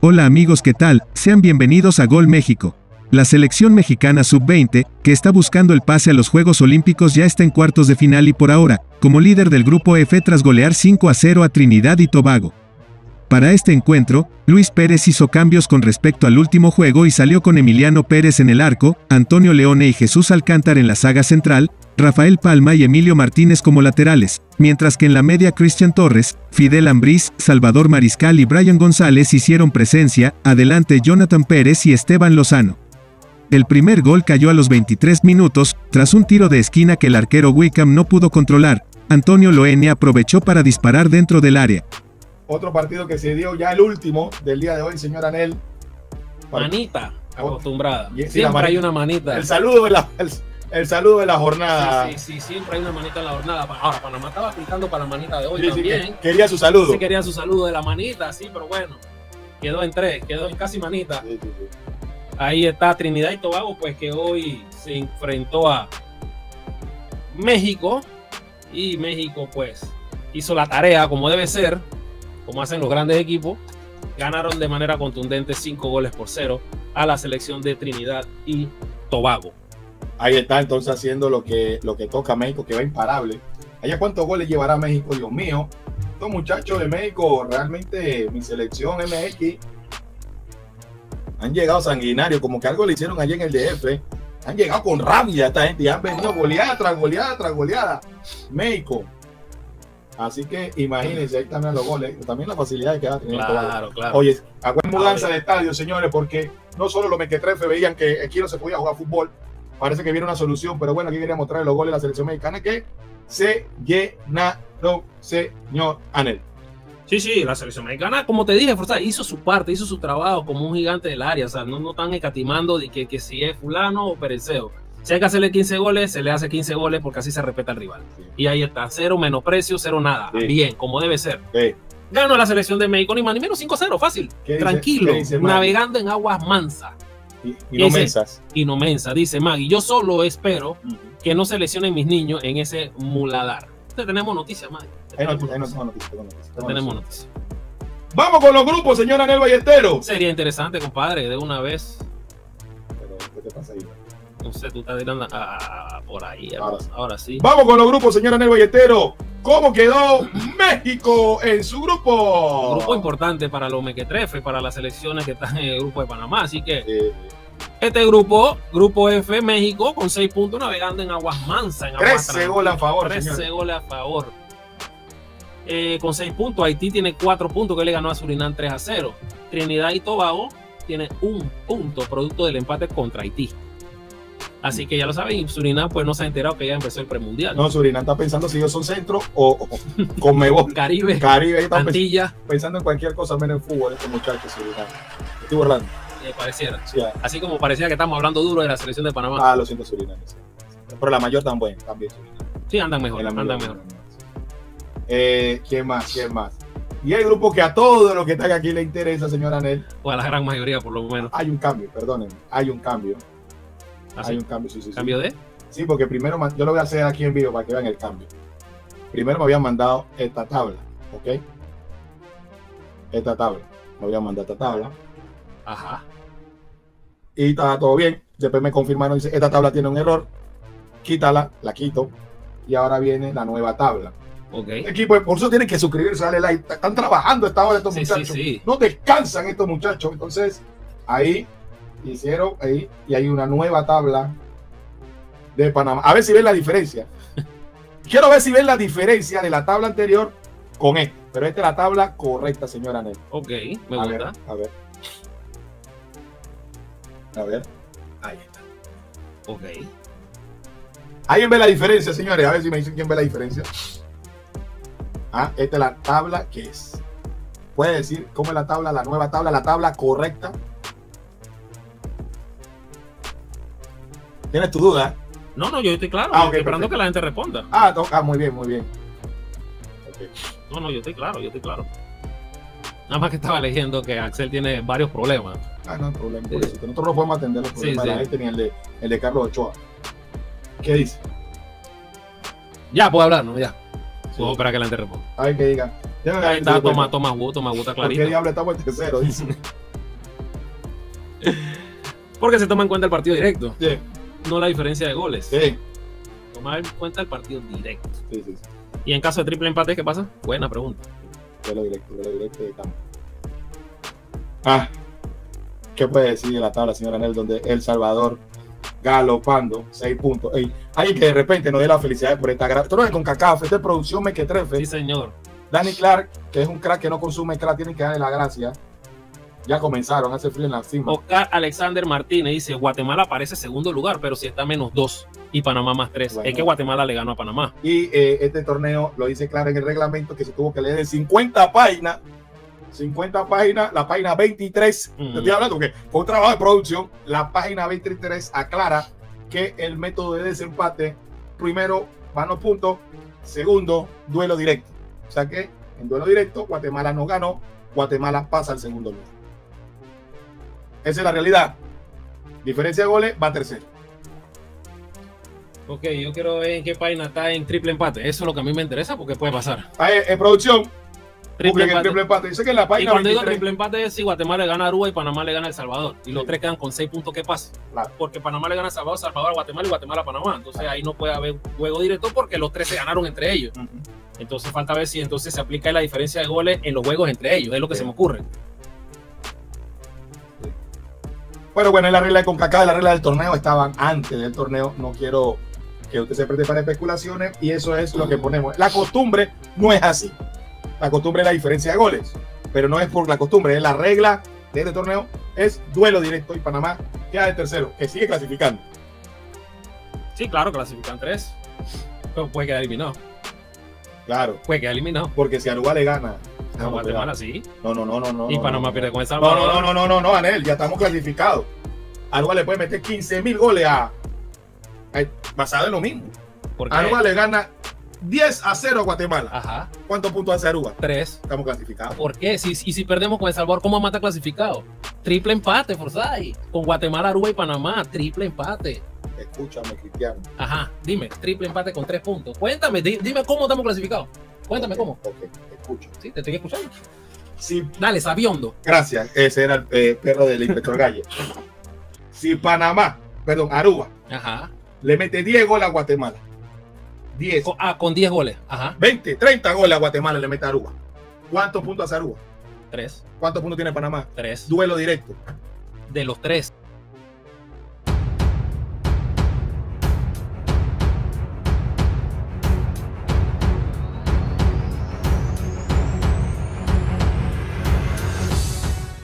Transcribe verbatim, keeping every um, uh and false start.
Hola amigos, ¿qué tal? Sean bienvenidos a Gol México. La selección mexicana sub veinte, que está buscando el pase a los Juegos Olímpicos, ya está en cuartos de final y por ahora, como líder del grupo F tras golear cinco a cero a Trinidad y Tobago. Para este encuentro, Luis Pérez hizo cambios con respecto al último juego y salió con Emiliano Pérez en el arco, Antonio Leone y Jesús Alcántara en la saga central, Rafael Palma y Emilio Martínez como laterales, mientras que en la media Cristian Torres, Fidel Ambriz, Salvador Mariscal y Brian González hicieron presencia, adelante Jonathan Pérez y Esteban Lozano. El primer gol cayó a los veintitrés minutos, tras un tiro de esquina que el arquero Wickham no pudo controlar. Antonio Leone aprovechó para disparar dentro del área. Otro partido que se dio ya el último del día de hoy, señor Anel. Manita acostumbrada. Sí, siempre manita. Hay una manita. El saludo de la, el, el saludo de la jornada. Sí, sí, sí, siempre hay una manita en la jornada. Ahora, Panamá estaba aplicando para la manita de hoy sí, también. Sí, que, quería su saludo. Sí, quería su saludo de la manita, sí, pero bueno. Quedó en tres, quedó en casi manita. Sí, sí, sí. Ahí está Trinidad y Tobago, pues que hoy se enfrentó a México. Y México, pues, hizo la tarea como debe ser, como hacen los grandes equipos. Ganaron de manera contundente cinco goles por cero a la selección de Trinidad y Tobago. Ahí está entonces haciendo lo que, lo que toca a México, que va imparable. ¿Allá cuántos goles llevará México? Dios mío. Estos muchachos de México, realmente mi selección M X, han llegado sanguinarios, como que algo le hicieron allí en el D F. Han llegado con rabia esta gente y han venido goleada tras goleada tras goleada. México. Así que imagínense, ahí también los goles, también las facilidades que ha tenido. Claro, claro. Oye, hago mudanza de estadio, señores, porque no solo los mequetrefes veían que aquí no se podía jugar fútbol. Parece que viene una solución, pero bueno, aquí quería mostrar los goles de la selección mexicana que se llenaron, señor Anel. Sí, sí, la selección mexicana, como te dije, hizo su parte, hizo su trabajo como un gigante del área. O sea, no, no están escatimando de que, que si es fulano o pereceo. Si hay que hacerle quince goles, se le hace quince goles porque así se respeta al rival. Sí. Y ahí está, cero menosprecio, cero nada. Sí. Bien, como debe ser. Sí. Ganó la selección de México, ni más ni menos cinco cero, fácil. Tranquilo, dice, navegando en aguas mansas. Y, y no mensas. Y no mensas, dice Maggie. Yo solo espero uh-huh. que no se lesionen mis niños en ese muladar. Entonces, tenemos noticias, Maggie. Tenemos noticias, noticia, noticia, tenemos noticias. Vamos con los grupos, señor Anel Ballesteros. Sería interesante, compadre, de una vez. Pero, ¿qué te pasa ahí? No sé, tú estás tirando ah, por ahí. Ahora, ahora sí. Vamos con los grupos, señor Anel Ballesteros. ¿Cómo quedó México en su grupo? Un grupo importante para los mequetrefes, para las selecciones que están en el grupo de Panamá. Así que sí. Este grupo, grupo F, México, con seis puntos, navegando en aguas mansas. En aguas trece goles a favor. trece goles a favor. Eh, con seis puntos. Haití tiene cuatro puntos, que le ganó a Surinam tres a cero. Trinidad y Tobago tiene un punto, producto del empate contra Haití. Así que ya lo saben, Surinam pues no se ha enterado que ya empezó el premundial. No, Surinam está pensando si ellos son centro o, o Conmebol. Caribe, Caribe, Antilla. Pensando en cualquier cosa menos en fútbol, estos muchachos Surinam. Estoy burlando. Eh, pareciera. Sí, ah. Así como parecía que estamos hablando duro de la selección de Panamá. Ah, lo siento, Surinam. Sí. Pero la mayor también, también Surinam. Sí, andan mejor, andan mejor. mejor. Eh, ¿Quién más? ¿Quién más? Y hay grupos que a todos los que están aquí le interesa, señor Anel. O a la gran mayoría, por lo menos. Hay un cambio, perdónenme. Hay un cambio. ¿Ah, Hay sí? un cambio, sí, sí. ¿Cambio sí. de? Sí, porque primero, yo lo voy a hacer aquí en vivo para que vean el cambio. Primero me habían mandado esta tabla, ¿ok? Esta tabla. Me habían mandado esta tabla. Ajá. Y estaba todo bien. Después me confirmaron, dice, esta tabla tiene un error. Quítala, la quito. Y ahora viene la nueva tabla. Ok. El equipo, por eso tienen que suscribirse, darle like. Están trabajando esta hora estos sí, muchachos. Sí, sí. No descansan estos muchachos. Entonces, ahí hicieron, ahí, y hay una nueva tabla de Panamá. A ver si ven la diferencia. Quiero ver si ven la diferencia de la tabla anterior con esta. Pero esta es la tabla correcta, señora Anel. Ok, me a gusta. Ver, a ver. A ver. Ahí está. Ok. ¿Alguien ve la diferencia, señores? A ver si me dicen quién ve la diferencia. Ah, esta es la tabla que es. ¿Puede decir cómo es la tabla, la nueva tabla, la tabla correcta? ¿Tienes tu duda? No, no, yo estoy claro. Ah, yo okay, estoy esperando perfecto. que la gente responda. Ah, no, ah, muy bien, muy bien. Okay. No, no, yo estoy claro, yo estoy claro. Nada más que estaba leyendo que Axel tiene varios problemas. Ah, no hay problema. Por eso. Nosotros no podemos atender los problemas sí, de la sí. gente ni el de, el de Carlos Ochoa. ¿Qué dice? Ya, puedo hablar, ¿no? Ya. Sí. Puedo esperar que la gente responda. A ver que diga. Ahí está, toma, toma, toma, toma, clarito. ¿Por qué diablo estamos en tercero? Dice. Porque se toma en cuenta el partido directo, Sí, no la diferencia de goles. sí, Tomar en cuenta el partido directo. sí, sí, sí. Y en caso de triple empate, ¿qué pasa? Buena pregunta. Duelo directo, duelo directo de campo. Ah, ¿qué puede decir de la tabla, señora Anel, donde El Salvador galopando seis puntos? Ey, alguien que de repente nos dé la felicidad por esta gran. Esto no es con cacao, esta es producción mequetrefe. Sí, señor. Danny Clark, que es un crack que no consume crack, tienen que darle la gracia. Ya comenzaron, hace frío en la cima. Oscar Alexander Martínez dice: Guatemala aparece segundo lugar, pero si está menos dos y Panamá más tres. Bueno. Es que Guatemala le ganó a Panamá. Y eh, este torneo lo dice claro en el reglamento que se tuvo que leer de cincuenta páginas. cincuenta páginas, la página veintitrés. Mm. Te estoy hablando que fue un trabajo de producción. La página veintitrés aclara que el método de desempate, primero, mano punto, segundo, duelo directo. O sea que en duelo directo, Guatemala no ganó, Guatemala pasa al segundo lugar. Esa es la realidad. Diferencia de goles, va tercero. Ok, yo quiero ver en qué página está en triple empate. Eso es lo que a mí me interesa porque puede pasar. Ah, En, en producción, Triple publica el empate. triple empate. Dice que en la Y página cuando digo veintitrés. triple empate es si Guatemala le gana a Aruba y Panamá le gana a El Salvador. Y los Sí. tres quedan con seis puntos. ¿Qué pasa? Claro. Porque Panamá le gana a El Salvador, Salvador a Guatemala y Guatemala a Panamá. Entonces ahí no puede haber juego directo porque los tres se ganaron entre ellos. Ujú. Entonces falta ver si entonces se aplica la diferencia de goles en los juegos entre ellos. Es lo que Sí. se me ocurre. Bueno, bueno, en la regla de CONCACAF, la regla del torneo estaban antes del torneo. No quiero que usted se preste para especulaciones y eso es lo que ponemos. La costumbre no es así. La costumbre es la diferencia de goles, pero no es por la costumbre, es la regla de este torneo, es duelo directo y Panamá queda de tercero, que sigue clasificando. Sí, claro, clasifican tres. Pero puede quedar eliminado. Claro, Puede quedar eliminado. porque si Aruba le gana. A no, Guatemala sí. No, no, no, no, no. Y no, Panamá no, pierde no. con El No, Salvador. no, no, no, no, no, Anel, ya estamos clasificados. Aruba le puede meter quince mil goles a, a- basado en lo mismo. ¿Por qué? Aruba le gana diez a cero a Guatemala. Ajá, ¿Cuántos puntos hace Aruba? tres. Estamos clasificados. ¿Por qué? Si, y si perdemos con El Salvador, ¿cómo mata clasificado? Triple empate, Forzai. Con Guatemala, Aruba y Panamá, triple empate. Escúchame, Cristiano. Ajá, dime, triple empate con tres puntos. Cuéntame, di- dime cómo estamos clasificados. Cuéntame Ok, cómo. Ok, escucho. Sí, te estoy escuchando. Si, Dale, sabiondo. gracias, ese era el eh, perro del inspector Galle. Si Panamá, perdón, Aruba, Ajá. le mete diez goles a Guatemala, diez, Con, ah, con diez goles. Ajá, veinte, treinta goles a Guatemala le mete a Aruba. ¿Cuántos puntos hace Aruba? tres. ¿Cuántos puntos tiene Panamá? Tres. Duelo directo. De los tres.